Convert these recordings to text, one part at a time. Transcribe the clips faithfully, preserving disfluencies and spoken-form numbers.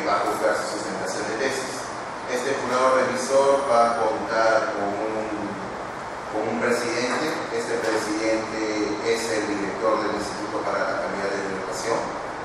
va a juzgar su sustentación de tesis. Este jurado revisor va a contar con un, con un presidente. Este presidente es el director del Instituto para la Calidad de la Educación.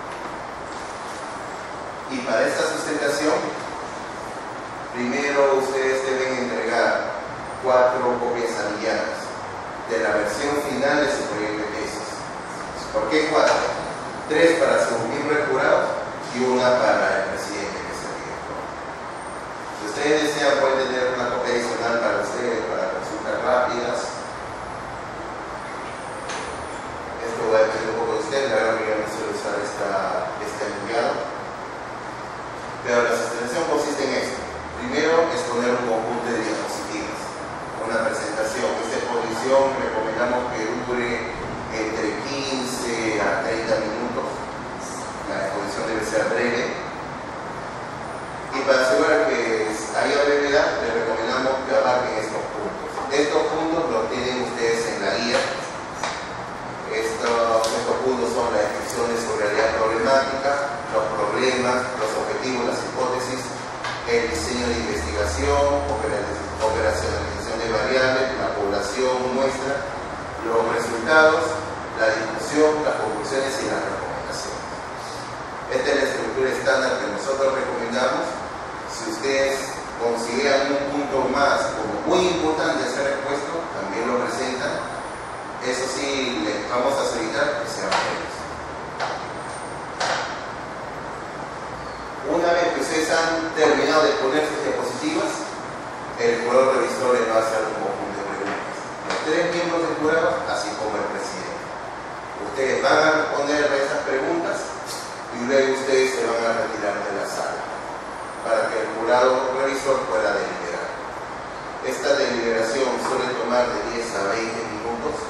Y para esta sustentación, primero ustedes deben entregar cuatro copias anilladas de la versión final de su proyecto de tesis. ¿Por qué cuatro? Tres para sus miembros jurados y una para el presidente, que es el director. Si ustedes desean, pueden tener una copia adicional para ustedes, para consultas rápidas. Esto va a depender un poco de ustedes. La verdad que yo no suelo usar esta, este enviado. Pero la sustentación consiste en esto. Primero, exponer un conjunto de diapositivas, una presentación. Esta exposición recomendamos que dure entre quince a treinta minutos. La exposición debe ser breve. Y para asegurar que haya brevedad, les recomendamos que abarquen estos puntos. Estos puntos los tienen ustedes en la guía. Estos, estos puntos son las descripciones sobre la realidad problemática, los problemas, los objetivos, las hipótesis, el diseño de investigación, operacionalización de variables, la población muestra, los resultados, la discusión, las conclusiones y las recomendaciones. Esta es la estructura estándar que nosotros recomendamos. Si ustedes consideran un punto más como muy importante a ser expuesto, también lo presentan. Eso sí, les vamos a solicitar que sean breves. Una vez que ustedes han terminado de poner sus diapositivas, el jurado revisor les va a hacer un conjunto de preguntas. Los tres miembros del jurado, así como el presidente. Ustedes van a responder a esas preguntas y luego ustedes se van a retirar de la sala para que el jurado revisor pueda deliberar. Esta deliberación suele tomar de diez a veinte minutos.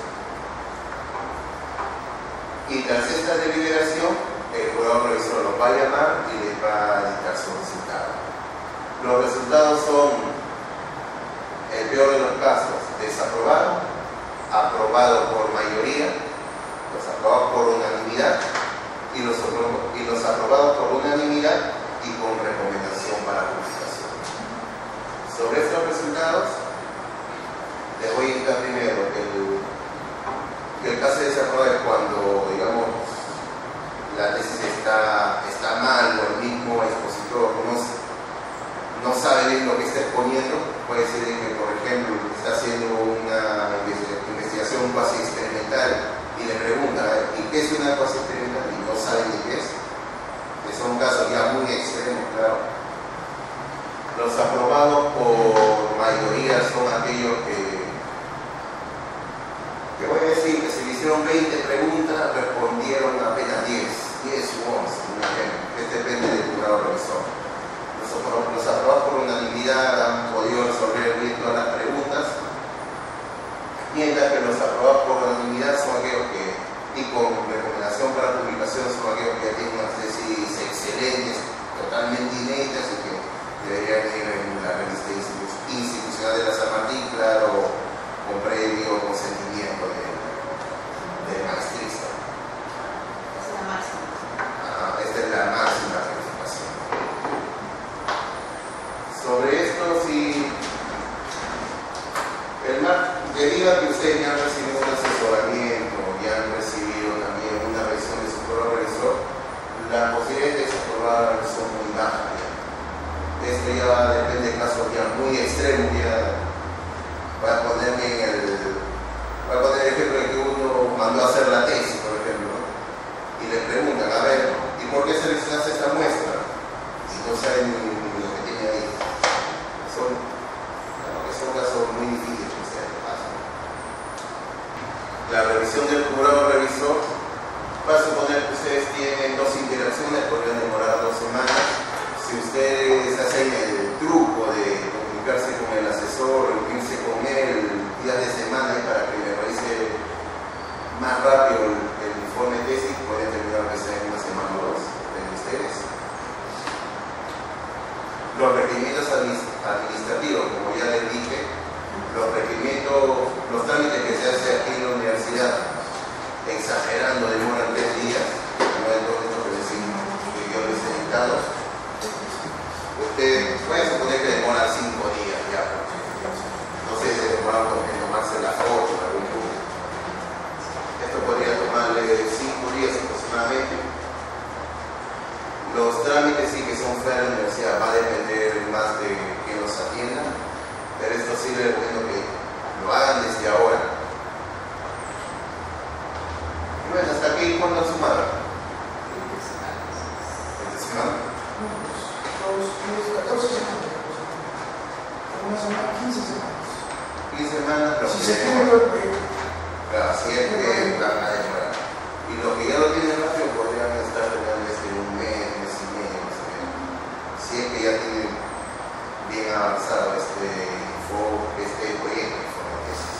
Y tras esta deliberación, el jurado revisor los va a llamar y les va a dictar su resultado. Los resultados son, el peor de los casos, desaprobado, aprobado por mayoría, los aprobados por unanimidad y los, y los aprobados por unanimidad y con recomendación para publicación. Sobre estos resultados, les voy a indicar primero que el que el caso de desaprobado es cuando, digamos, la tesis está, está mal o el mismo expositor no, no sabe bien lo que está exponiendo. Puede ser que, por ejemplo, está haciendo una investigación cuasi experimental y le pregunta, ¿y qué es una cuasi experimental? Y no sabe ni qué es. Que son casos ya muy extremos, claro. Los aprobados por mayoría son aquellos que que voy a decir que se le hicieron veinte preguntas, respondieron apenas diez, diez u once, un ejemplo, que depende del jurado revisor. Los, los aprobados por unanimidad han podido resolver bien todas las preguntas, mientras que los aprobados por unanimidad son aquellos que, y con recomendación para publicación, son aquellos que tienen unas tesis excelentes, totalmente inéditas y que deberían ir en la revista institucional de la San Martín, claro, con previo consentimiento del de maestrista. Esta es la máxima. Ah, esta es la máxima calificación. Sobre esto, si el mar, debido a que ustedes ya han recibido un asesoramiento, ya han recibido también una revisión de su programa revisor, las posibilidades de desaprobar son muy bajas. Esto ya depende de casos ya muy extremos. Ya voy a ponerme en el, voy a poner el ejemplo de que uno mandó a hacer la tesis, por ejemplo, ¿no? Y le preguntan, a ver, ¿y por qué seleccionaste esta muestra? Y no saben ni lo que tiene ahí. Son, bueno, que son casos muy difíciles que ustedes pasan. La revisión del jurado revisor va a suponer que ustedes tienen dos interacciones, podrían demorar dos semanas. Si ustedes hacen el truco de comunicarse con el asesor, reunirse con él días de semana para que le revise más rápido el, el informe de tesis, pueden terminar que sea en una semana o dos de ustedes. Los requerimientos administrativos, como ya les dije, los requerimientos, los trámites que se hacen aquí en la universidad, exagerando, demoran tres días, no es todo esto que decimos, que yo les he dictado. de, voy a suponer que demora cinco días ya, porque no sé si demora en tomarse la foto o algún punto. Esto podría tomarle cinco días aproximadamente. Los trámites sí que son fuera de la universidad, va a depender más de que los atiendan, pero esto sí les recomiendo que lo hagan desde ahora. Y bueno, hasta aquí, ¿cuándo han sumado? ¿veinte semanas? catorce semanas. Una semana, quince semanas. quince semanas, lo Si que se tiene demora. que. Claro, si es que van a demorar. Y los que ya lo tienen rápido podrían estar terminando este un mes, mes y medio, más o menos. Si es que ya tienen bien avanzado este info, este proyecto de informe de tesis.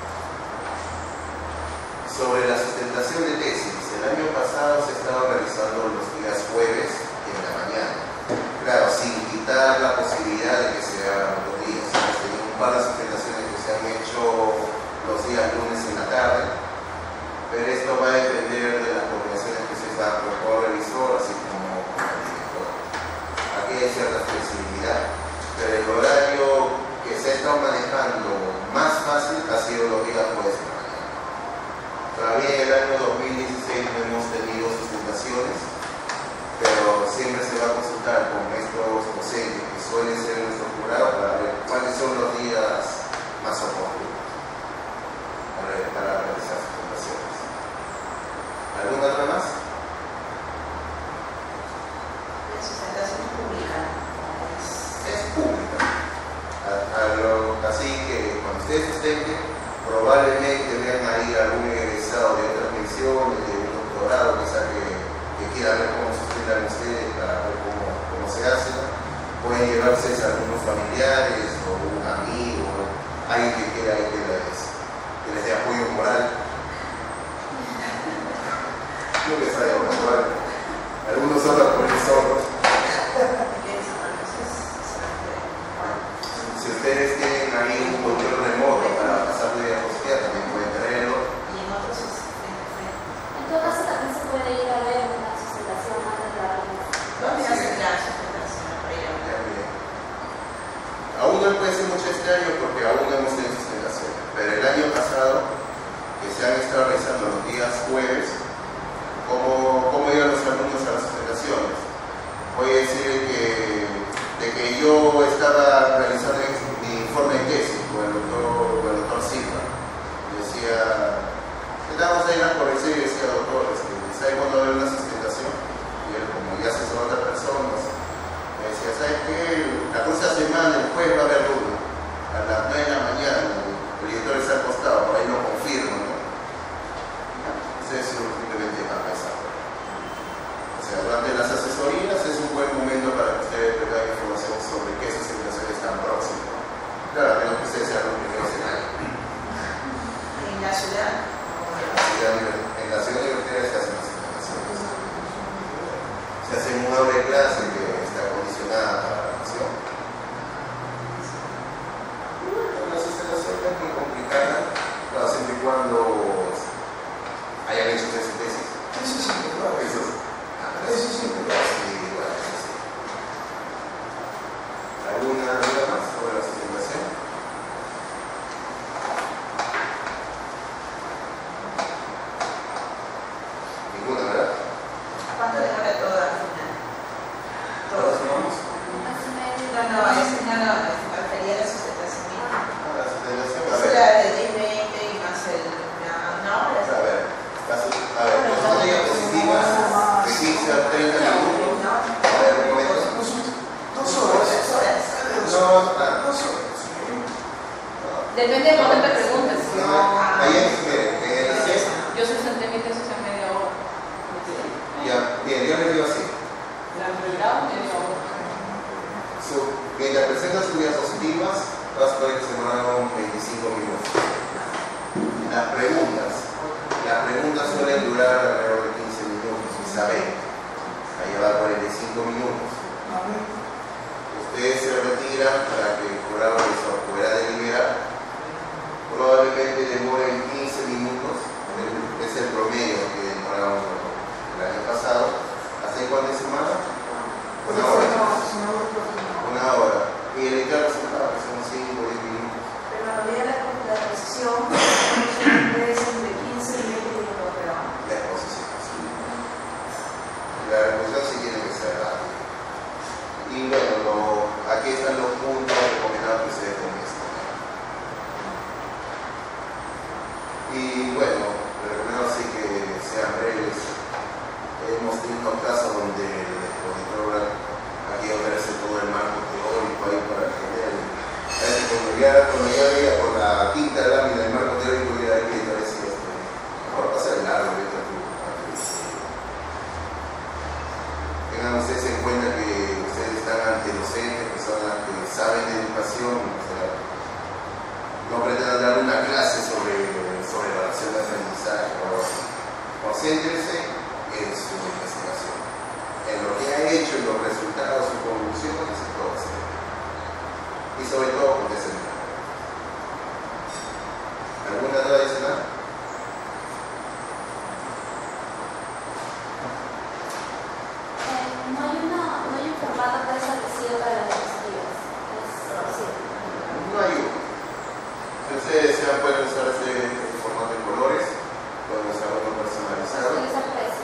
Sobre la sustentación de tesis, el año pasado se estaba realizando los días jueves y en la mañana. Claro, sin quitar la posibilidad de que se hagan los días. Hemos tenido un par de sustentaciones que se han hecho los días lunes en la tarde, pero esto va a depender de las coordinaciones que se dan por el revisor, así como con el director. Aquí hay cierta flexibilidad, pero el horario que se ha estado manejando más fácil ha sido los días jueves en la mañana. Todavía en el año dos mil dieciséis no hemos tenido sustentaciones, pero siempre se va a consultar con estos docentes que suelen ser nuestro jurado para ver cuáles son los días más oportunos para, para realizar sustentaciones. ¿Alguna otra más? La sustentación es pública. Es pública. A, a lo, así que cuando ustedes sustenten, probablemente vean ahí algún egresado de otras misiones, de un doctorado, que saque, que quiera ver cómo sustentan ustedes para ver cómo, cómo se hace. Pueden llevarse a algunos familiares o un amigo, alguien que quiera que les, que les dé apoyo moral. Yo les traigo moral. Algunos otros profesores. Si ustedes tienen ahí un control remoto para pasar de diapositiva, también pueden traerlo. Y en otros es frente a frente. En todo caso, también se puede ir a ver una sustentación antes de la reunión. ¿Dónde Sí. hacen la sustentación? Para ir a Ya hablar. bien. Aún no puede ser mucho este año porque aún no hemos tenido sustentación, pero el año pasado, que se han estado realizando los días jueves, ¿cómo, cómo iban los alumnos a las sustentaciones? Voy a decir que, de que yo estaba realizando mi informe de tesis con el doctor, con el doctor Silva. Y decía, estábamos ahí en la corrección y decía, doctor, este, ¿sabe cuándo va a haber una sustentación? Y él, como ya se son otras personas, me decía, ¿sabes qué? La próxima semana, el jueves va a haber uno, a las nueve de la mañana, el director está al costado, por ahí lo confirma, ¿no? Entonces, simplemente para pensar. O sea, durante las asesorías es un buen momento para que ustedes tengan información sobre qué sustentaciones están próximas. Claro, a menos que ustedes sean los primeros en año. En la ciudad. En la ciudad universitaria se hacen las sustentaciones. Se hace un aula de clase que está condicionada para la nación. La sustentación no es muy complicada, pero siempre y cuando hayan hecho esa tesis. Eso sí, claro. Eso es. Eso sí, claro. Sí, igual, eso sí. ¿Alguna duda más sobre la sustentación? Ninguna, ¿verdad? ¿Cuánto demora todo al final? ¿Todos sumamos? Más o menos. No, no, es, no, no, me refería a la sustentación misma. Ah, la sustentación, a Es ver. la de diez veinte y más el, la, una hora. A ver, la su- a ver, las dos diapositivas de quince a treinta minutos. A ver, un momento. Dos horas. Dos horas. No, ah, Dos horas. Depende del momento de preguntas. no, ahí es, miren, en el C E S, Yo sustenté mi tesis en media hora. ya, bien, yo le digo así. La prioridad, media hora. Su- mientras presenta sus diapositivas, vas a ver que se demoraron veinticinco minutos. Las preguntas, las preguntas suelen durar alrededor de quince minutos, quizá veinte. Ahí va cuarenta y cinco minutos. Ustedes se retiran para que el jurado revisor pueda deliberar. Probablemente demoren quince minutos, es el promedio que demoraron el año pasado. ¿Hace cuántas semanas? Una hora. Una editar resultados, que son cinco o diez minutos. Pero en realidad la, la exposición puede ser de quince y veinte minutos, pero... La exposición, sí. La exposición sí tiene que ser rápida. Y bueno, lo, aquí están los puntos recomendados que ustedes tienen que estudiar. Y bueno, les recomiendo así que sean breves. Hemos tenido casos donde el expositor aquí ofrece todo el marco teórico ahí para que vean. A veces cuando ya, cuando ya veía por la quinta lámina del marco teórico, ya hay que decir esto. Mejor pasar el largo, vete a tu. Tengan ustedes en cuenta que ustedes están ante docentes, personas que saben de educación, o sea, no pretendan dar una clase sobre, sobre evaluación de aprendizaje o algo así. Concéntrense en su investigación, en lo que ha hecho, en los resultados, sus conclusiones y todo eso. Y sobre todo, contesten. ¿Alguna duda adicional? No hay, una, no hay un formato preestablecido para las diapositivas. Es, sí. No hay uno. Si ustedes desean, pueden usar este, este formato en colores, pueden usar uno personalizado. Utiliza precio.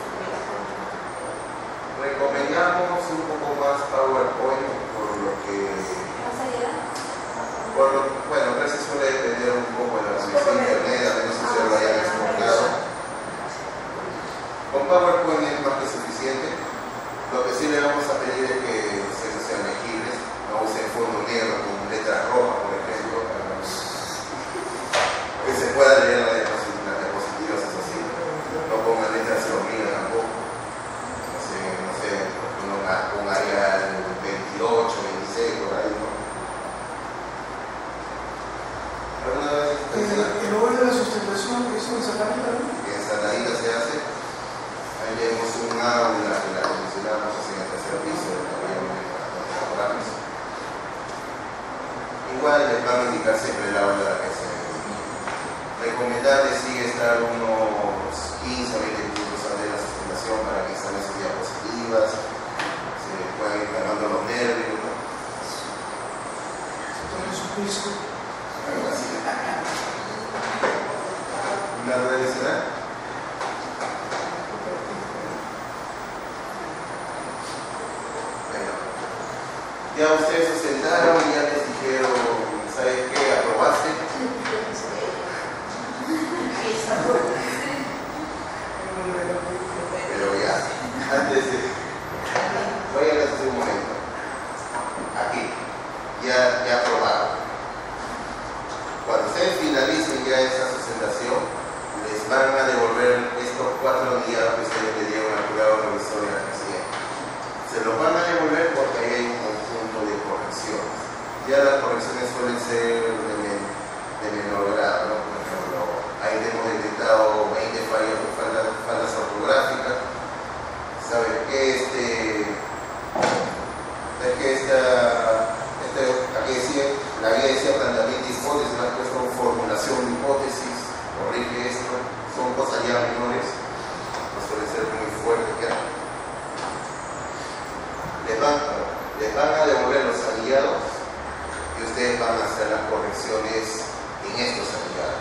Recomendamos un poco más PowerPoint por lo que, ¿Más seriedad? por lo, bueno, Prezi suele depender un poco de la conexión de internet, a menos que se lo hayan exportado. Con PowerPoint es más que suficiente. Lo que sí le vamos a pedir es que ustedes sean legibles, no usen fondo negro con letras rojas, por ejemplo, para que se pueda leer las diapositivas, eso sí. No pongan letras hormigas tampoco. No sé, no sé, un área veintiocho, veintiséis, por ahí, ¿no? ¿Alguna vez? El lugar de la sustentación, que es en Santadita, ¿no? En Santadita se hace. Ahí tenemos un aula que la condicionamos en el tercer piso, también para mejorarnos. Igual les van a indicar siempre el aula que se recomendable sigue estar unos quince o veinte minutos antes de la sustentación para que instalen sus diapositivas, se puedan ir calmando los nervios, ¿no? En su piso. Algo así. ¿Una duda adicional? Bueno, ya ustedes se sentaron y ya les dijeron, ¿sabes qué? ¿Aprobaste? Pero ya, antes de... voy a hacer un momento. Aquí, ya, ya aprobaron. Cuando ustedes finalicen ya esa sustentación, les van a devolver estos cuatro guiados que ustedes le dieron al jurado revisor y al presidente. Se los van a devolver porque ahí hay un conjunto de correcciones. Ya las correcciones suelen ser de, men de menor grado, ¿no? Por ejemplo, ahí hemos detectado veinte fallas o faltas, faltas ortográficas. ¿Saben qué? Este, es que esta, este, aquí decía, la guía decía planteamiento de hipótesis, la han puesto formulación de hipótesis, corrige esto, son cosas ya menores, no suele ser muy fuerte que les van, les van a devolver los aliados y ustedes van a hacer las correcciones en estos aliados.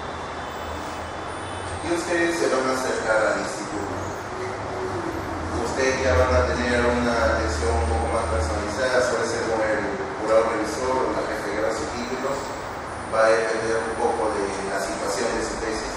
Y ustedes se van a acercar al instituto. Ustedes ya van a tener una atención un poco más personalizada, suele ser con el jurado revisor o la jefe de grado y títulos. Va a depender un poco de la situación de su tesis.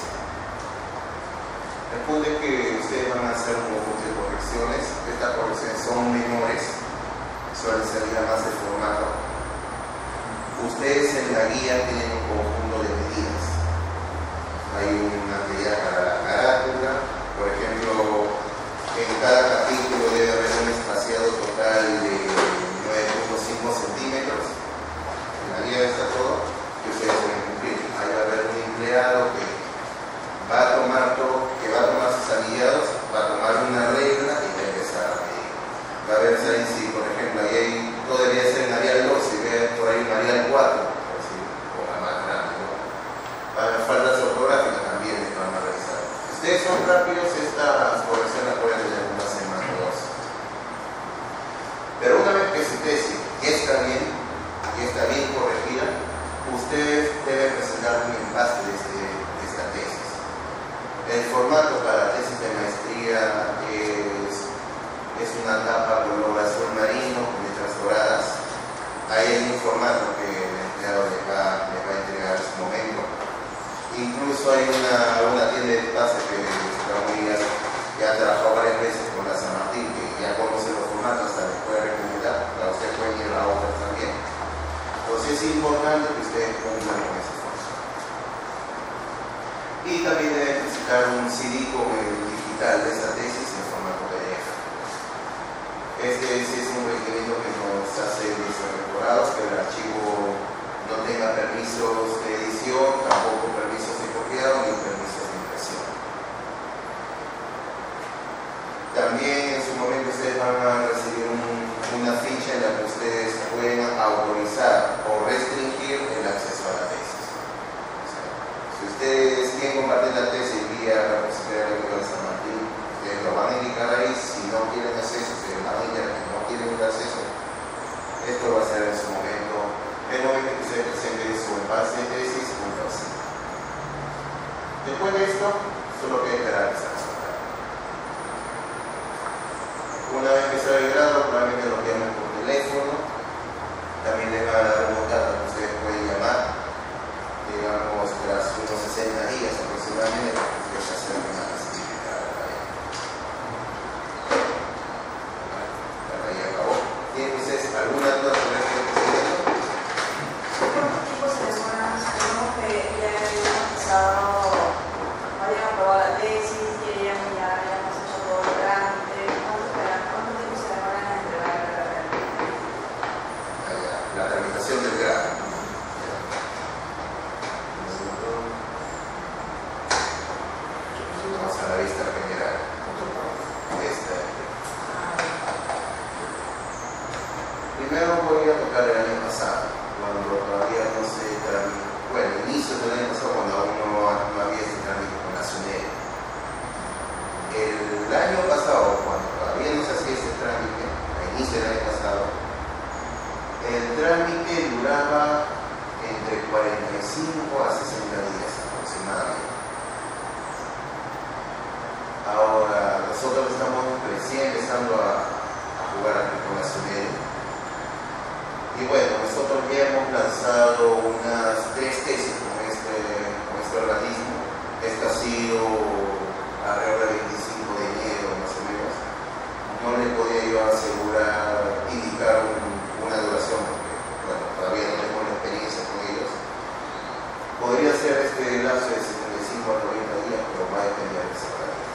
El punto es que ustedes van a hacer un conjunto de correcciones. Estas correcciones son menores, suelen ser ya más de formato. Ustedes en la guía tienen un conjunto de medidas. Hay una medida para la carátula, por ejemplo, en cada capítulo debe haber un espaciado total de nueve punto cinco centímetros. En la guía está todo, que ustedes deben cumplir. Ahí va a haber un empleado que va a tomar todo, que va a tomar sus aliados, va a tomar una regla y va a empezar a medir. Va a ver si, por ejemplo, ahí hay, todo debería ser en Arial dos, y ve por ahí en Arial cuatro, por así, o la más grande, ¿no? Va a haber faltas ortográficas también que van a revisar. Si ustedes son rápidos, estas correcciones las pueden tener una semana o dos. Pero una vez que su tesis ya está bien, y está bien corregida, usted debe presentar un empate de, este, de esta tesis. El formato para la tesis de maestría es, es una tapa color azul marino con letras doradas. Ahí hay un formato que el empleado le va, le va a entregar en su momento. Incluso hay una, una tienda de pase que está muy, ya ha trabajado varias veces con la San Martín, que ya conoce los formatos, hasta les puede recomendar, para usted puede ir a otras también. Entonces es importante que ustedes cumplan con ese formato. Y también deben necesitar un C D con el digital de esta tesis en formato P D F. Este es un requerimiento que nos hace nuestros rectorados, que el archivo no tenga permisos de edición, tampoco permisos de copiado ni permisos de impresión. También en su momento ustedes van a recibir un, una ficha en la que ustedes pueden autorizar o restringir el acceso a la tesis. O sea, si ustedes quieren compartir la tesis vía la posibilidad de la San Martín, ustedes lo van a indicar ahí. Si no quieren acceso, si van a indicar que no quieren el acceso, esto va a ser en su momento, el momento que ustedes presenten su envase de tesis, punto así. Después de esto, solo hay que esperar que se resuelva. Una vez que se haya grado, probablemente lo llamen por teléfono. También le van a dar un dato que ustedes pueden llamar, digamos, tras unos sesenta días aproximadamente, que ya se van a recibir la tarea. La tarea acabó. ¿Tienen ustedes alguna duda sobre este procedimiento? ¿Cuánto tiempo se demora? Supongo que ya hemos empezado, vayan a aprobar la tesis, que ya, ya, ya hemos hecho todo el trámite. ¿Cuánto, ¿Cuánto tiempo se demora en entregar la carrera? La tramitación del grado. Vamos a la vista general. Esta. Primero voy a tocar el año pasado, cuando todavía no se tramitó, bueno, inicio del año pasado, cuando aún no, no había ese trámite con la SUNED. El año pasado, cuando todavía no se hacía ese trámite, a inicio del año pasado, el trámite duraba entre cuarenta y cinco a sesenta días aproximadamente. Ahora, nosotros estamos recién empezando a, a jugar aquí con la SUNED. Y bueno, nosotros ya hemos lanzado unas tres tesis con este, con este organismo. Esta ha sido alrededor del veinticinco de enero más o menos. No le podía yo asegurar, indicar un, una duración, porque bueno, todavía no tengo la experiencia con ellos. Podría ser este lapso de setenta y cinco a noventa días, pero va a depender de ese organismo.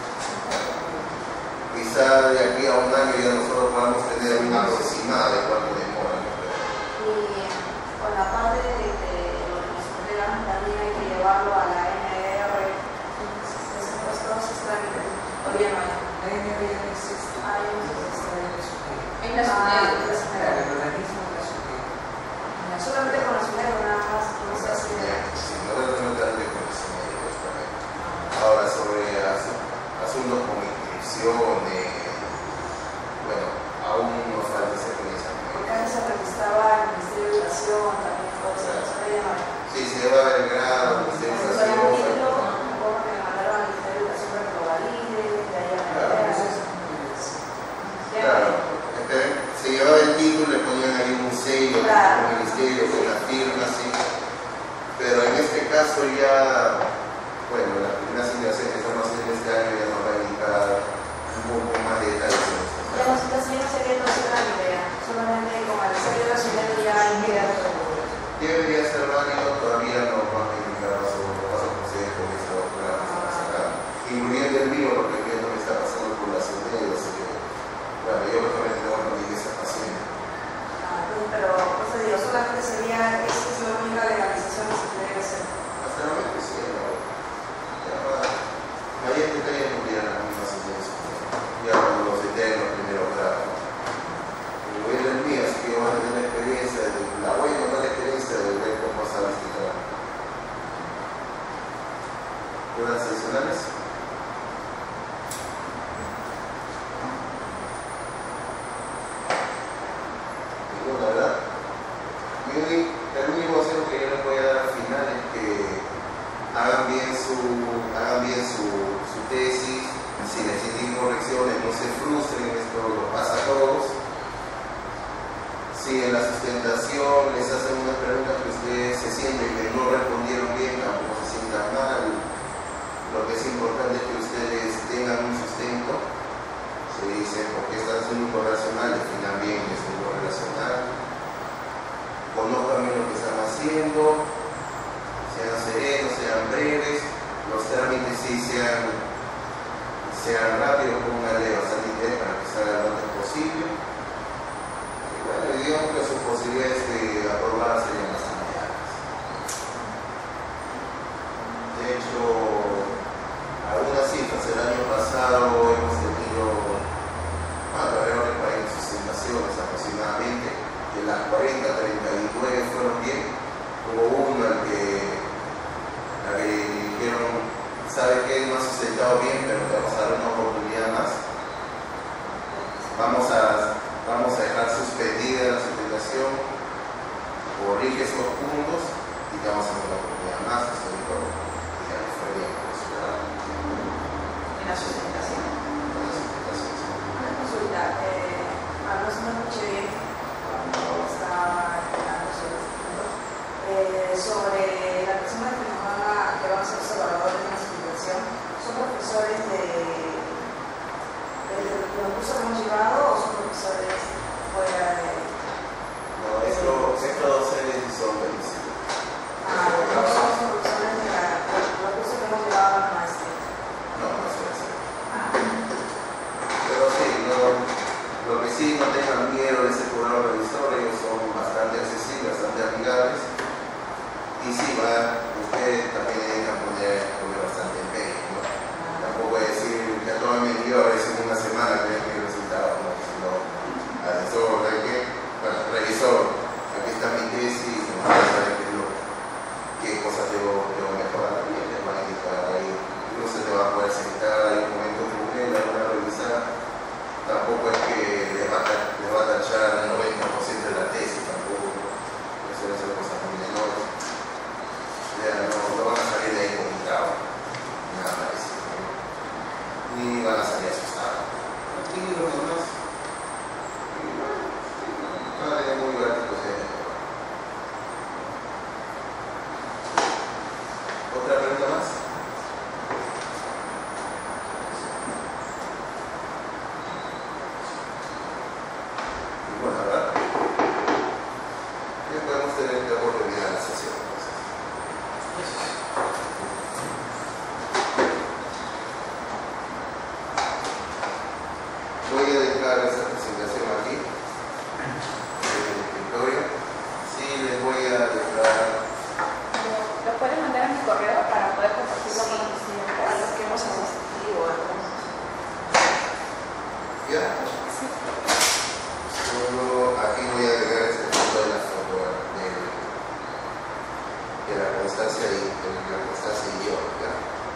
Quizá de aquí a un año ya nosotros podamos tener una aproximada de cuánto demora. Y con la parte de, de lo que nos entregan, también hay que llevarlo a la N R. Esos todos esos trámites. Todavía no hay. La N R ya no existe. Ah, ya no existe. Está en la SUNED. En la Ah, SUNED. en la SUNED. Claro, el organismo de la SUNED. Solamente con la SUNED nada más, no se hace. Sí, nosotros no tenemos conexión de ellos también. Ahora, sobre asu asuntos como inscripción, eh, bueno, aún nos falta esa experiencia. Porque antes se registraba el Ministerio de Educación, también cosas, se veía mal. Sí, se va a ver el grado, la Entonces, especialización. me acuerdo que me mandaron al Ministerio de Educación para que lo valide, de ahí a Claro, la Eso N R. es una universidad. Claro, este, se llevaba el título, le ponían ahí un sello, Claro. un ministerio con la firma, sí. Pero en este caso ya, bueno, la primera asignación que estamos haciendo este año ya nos va a indicar un poco más de detalles en esto. Ya no, ya no sé qué no se trámite ya, solamente con el Ministerio de la SUNED ya inmediato. Debería ser válido, todavía no van a indicar paso por paso por ser con este programa que estamos sacando, incluyendo el mío, porque viendo que está pasando por la SUNED, así que, bueno, yo personalmente no voy a pedir esa paciente. Ah, pero, pues te digo, solamente sería, esa es la única legalización que se tiene que hacer. Hasta el momento sí, no. Ya va. María que tenía que mirar las mismas sentencias. Ya cuando los eternos primero grado. Mi- el único consejo que yo les voy a dar al final es que hagan bien su, hagan bien su, su tesis. Si necesitan correcciones, no se frustren, esto lo pasa a todos. Si en la sustentación les hacen unas preguntas que ustedes se sienten que no respondieron bien, tampoco se sientan mal. Lo que es importante es que ustedes tengan un sustento. Se dice, porque están haciendo un correlacional, definan bien que es un correlacional. Conozcan bien lo que están haciendo. Sean serenos, sean breves. Los trámites sí sean, sean rápidos, pónganle bastante interés para que salga lo antes posible. Y bueno, digamos que sus posibilidades de aprobar serían bastante altas. De hecho, algunas cifras, el año pasado hemos tenido alrededor de cuarenta sustentaciones aproximadamente, de las cuarenta, treinta y nueve fueron bien. Hubo uno al que, al que dijeron, ¿sabe qué? No ha sustentado bien, pero te vamos a dar una oportunidad más. Vamos a, vamos a dejar suspendida la sustentación, corrige estos puntos y te vamos a dar una oportunidad más. Esto dijo, ya no fue bien, pues, En la sustentación. la sustentación. Una consulta, eh, a no se me escuché bien cuando estaba explicando sobre los puntos, eh, sobre la persona que nos van a, que van a ser los evaluadores de la sustentación, ¿son profesores de, de, de los cursos que hemos llevado o son profesores fuera de...? No, esto, estos docentes son beneficios. Ah, no son profesores de la, los cursos que hemos llevado a la maestría. No, no se hace. Ah, Pero sí, no, lo que sí, no tengan miedo de ese programa revisor, ellos son bastante accesibles, bastante amigables. Y sí, va, ustedes también deben poner, poner bastante empeño, ¿no? Tampoco voy a decir que a todo mi envío a veces en una semana que mi resultado, ¿no? Sino, asesor, ¿de qué? Bueno, revisor, aquí está mi tesis, no van a saber qué, es lo, qué cosas debo, debo mejorar también, les van a indicar ahí, incluso te va a poder sentar ahí un momento con él, la van a revisar. Tampoco es que les va a, les va a tachar el noventa por ciento de la tesis, tampoco, eso debe ser cosas muy menores. Ya no, no van a salir de ahí con un trago, nada parecido, ¿no? Ni van a salir asustados. Tranquilos nomás. Y bueno, nada de muy gráficos de ¿Otra pregunta más? Y bueno, ¿verdad? Ya podemos tener que oportunidad la sesión. Voy a dejar esa presentación aquí, en el escritorio. Sí, les voy a dejar. ¿Lo puedes mandar a mi correo para poder compartirlo con los A estudiantes? los que hemos asistido a algunos. ¿Ya? Solo aquí voy a agregar este punto de la foto de, de la constancia y de la constancia y yo, ¿ya?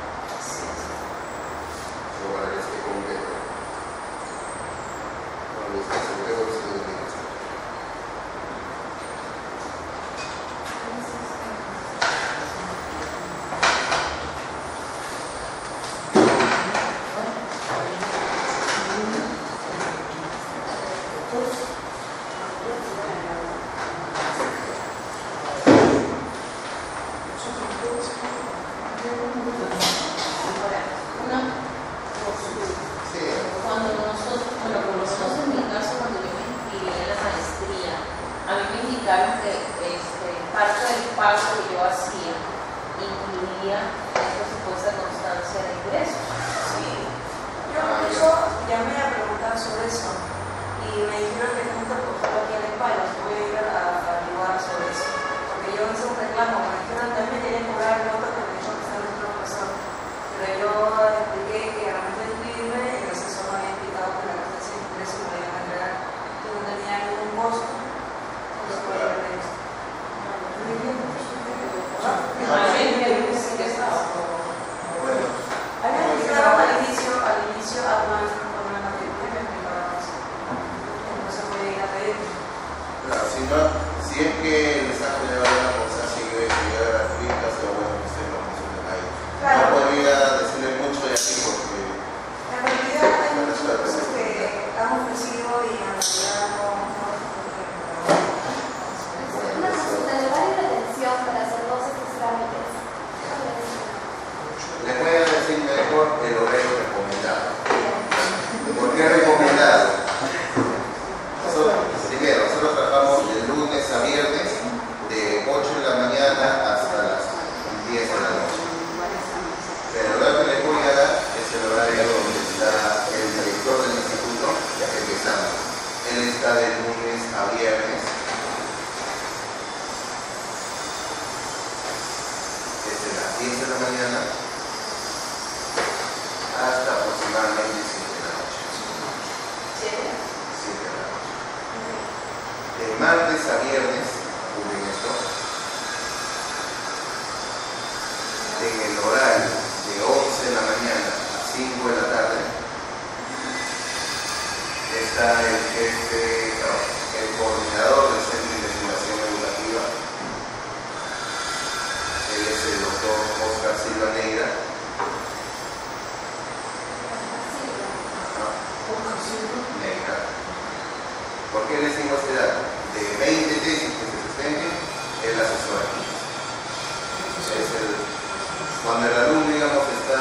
Solo para que esté completo. Bueno, está seguro que se lo digo. Ahora, una consulta. Sí, Cuando nosotros, bueno, por lo menos en mi caso, cuando yo me inscribí en la maestría, a mí me indicaron que este, parte del pago que yo hacía incluía esta supuesta constancia de ingresos. sí. Yo incluso llamé a preguntar sobre eso y me dijeron que tengo que buscar aquí en España, voy a ir a, a averiguar sobre eso. Porque yo hice un reclamo, me dijeron también me querían cobrar el otro que me dijo que estaba en otro profesor. Pero yo expliqué que al momento de inscribirme, el asesor me había indicado que la constancia de ingresos me la iban a entregar y no tenía ningún costo. Entonces voy a ver eso. A mí me dice que estaba. bueno, A mí me explicaron al inicio, al inicio, a cuando cuando me matriculé me explicaron eso. Entonces voy a ir a pedir. claro, si no, si es que a viernes, de ocho de la mañana hasta las diez de la noche. Pero el horario que les voy a dar es el horario donde está el director del instituto, ya que empezamos. Él está de lunes a viernes, desde las diez de la mañana hasta aproximadamente siete de la noche. ¿Siete? siete de la noche. De martes a viernes, cubren esto, en el horario de once de la mañana a cinco de la tarde, está el jefe, no, el coordinador del Centro de Investigación Educativa. Él es el doctor Oscar Silva Negra. Negra. ¿Por qué les digo este dato? De veinte tesis que se sustenten, él asesora quince. Es el, cuando el alumno, digamos, está,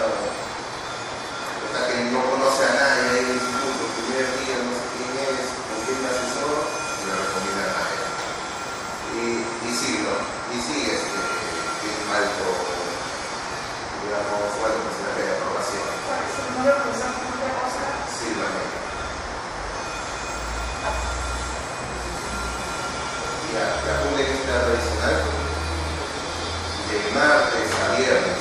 está que no conoce a nadie ahí en el instituto, el primer día no sé quién es, con quién me asesoro, y lo recomiendan a él. Y, y sí, ¿no? Y sí, este, tiene un alto, digamos, bueno, porcentaje de aprobación. ¿Cuál es el número de profesor de Oscar? Silva Negra. Ya, la cumbre está tradicional, de martes a viernes,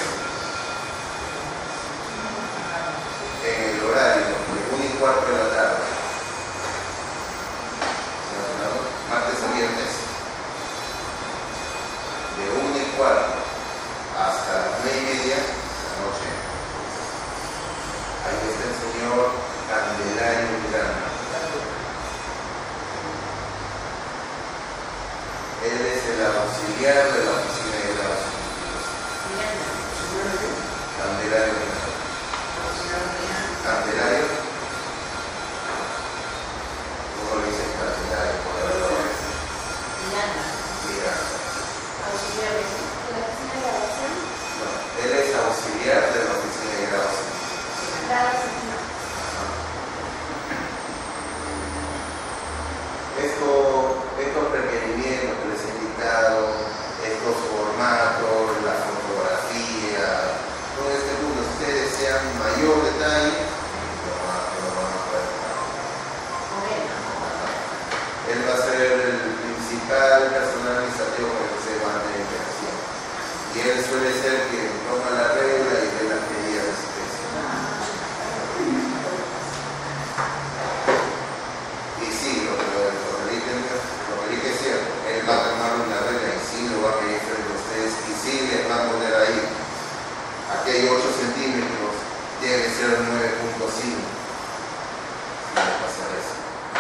en el horario de una y cuarto de la tarde, martes a viernes, de una y cuarto hasta las nueve y media de la noche. Ahí está el señor Candelario Miranda. Él es el auxiliar de la oficina de grados científicos. Candelario Miranda. Candelario. ¿Cómo le dicen Candelario? Por la verdad. Miranda. Miranda. Auxiliar de ¿De la oficina de grabación? No, él es auxiliar de la oficina de grados científicos. Grabación. Esto, estos requerimientos que les he indicado, estos formatos, la fotografía, todo este punto, si ustedes desean mayor detalle, lo van, lo van a poder dar. Él va a ser el principal personal administrativo con el que se va a tener interacción. Y él suele ser quien toma la regla y ve las medidas de especie. Y sí, lo que lo, lo que dije, lo que dije es cierto, él va a tomar una regla y sí lo va a medir frente a ustedes y sí les va a poner ahí. Aquí hay ocho centímetros, debe ser nueve punto cinco. No va a pasar eso.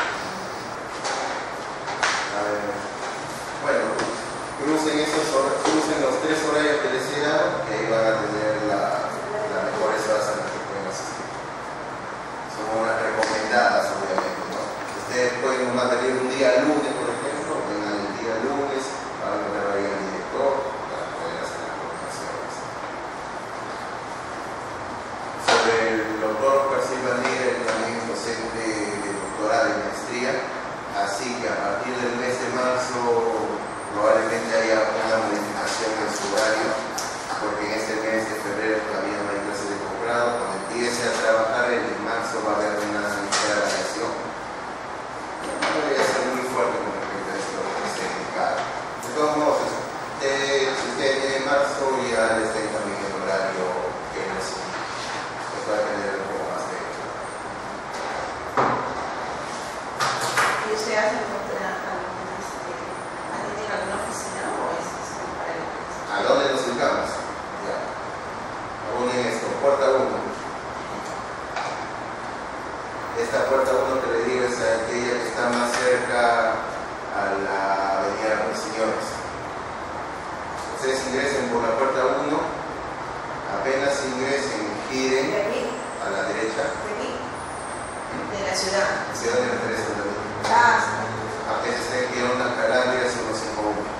A ver, bueno, crucen, esos, crucen los tres horarios que les he dado, que ahí van a tener la, las mejores horas a las que pueden asistir. Son unas recomendadas, obviamente, ¿no? Ustedes pueden nomás venir un día lunes, por ejemplo, vengan el día lunes, van a ver ahí al director para poder hacer las coordinaciones. Sobre el doctor Oscar Silva Negra, él también es docente de doctorado y maestría, así que a partir del mes de marzo probablemente haya una modificación en su horario, porque en este mes de febrero todavía no hay clases de posgrado. Cuando empiece a trabajar en marzo va a haber una ligera variación. No voy a ser muy fuerte con respecto a esto que se indicado. De todos modos, desde marzo ya les tengo también el horario que necesito. Pues va a tener un poco más de hecho. ¿Y usted hace algunas, alguien tiene alguna oficina o es solo para el ¿A dónde nos ubicamos? Ya. Unen esto, puerta uno. Esta puerta uno que le digo es aquella que está más cerca a la avenida Los Señores. Ustedes ingresen por la puerta uno, apenas ingresen, giren ¿De aquí? a la derecha. ¿De aquí? De la ciudad. Ciudad de la Teresa de la Ah, sí. Aunque se estén en Onda Calabria, ciento cincuenta y uno.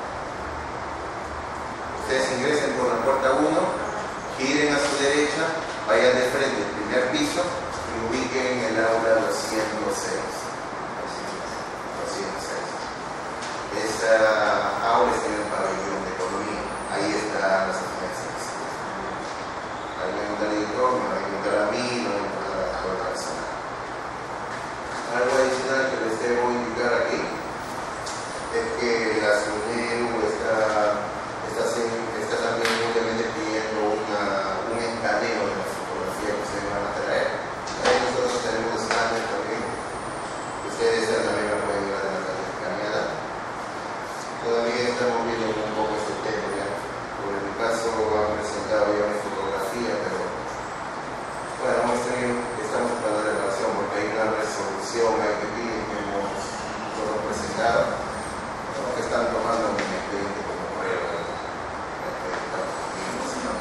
Ustedes ingresen por la puerta uno, giren a su derecha, vayan de frente al primer piso y ubiquen en el aula doscientos seis. doscientos seis. esa aula está en el pabellón de economía. Ahí están las agencias. Ahí me encuentra el director, me va a encontrar a mí, me va a encontrar a toda la persona. Algo adicional que les debo indicar aquí es que la SUNEDU está, está, está también obviamente pidiendo una, un escaneo de la fotografía que ustedes van a traer. Ahí nosotros tenemos escáner también. Ustedes también me pueden ir a la escaneada. Todavía estamos viendo un poco este tema, ¿ya? Por el caso han presentado ya una fotografía, pero bueno, vamos a tener, estamos tratando de relación porque hay una resolución hay que piden que hemos nosotros presentado, ¿no? Que están tomando mi expediente como prueba de la información.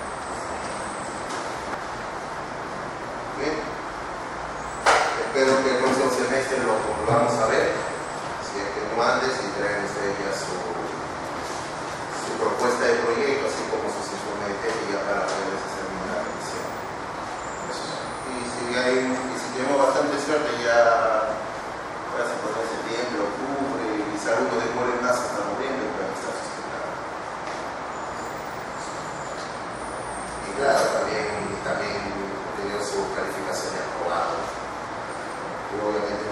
Bien, espero que el próximo semestre lo volvamos a ver. Si es que no antes y traen ustedes ya su, su propuesta de proyecto, así como sus informes de técnica para poder hacer una revisión. Y si, hay, y si tenemos bastante suerte, ya casi por septiembre, octubre, y si algo demore más hasta noviembre, pueden estar sustentados. Y claro, también, también tener su calificación de aprobado. Y obviamente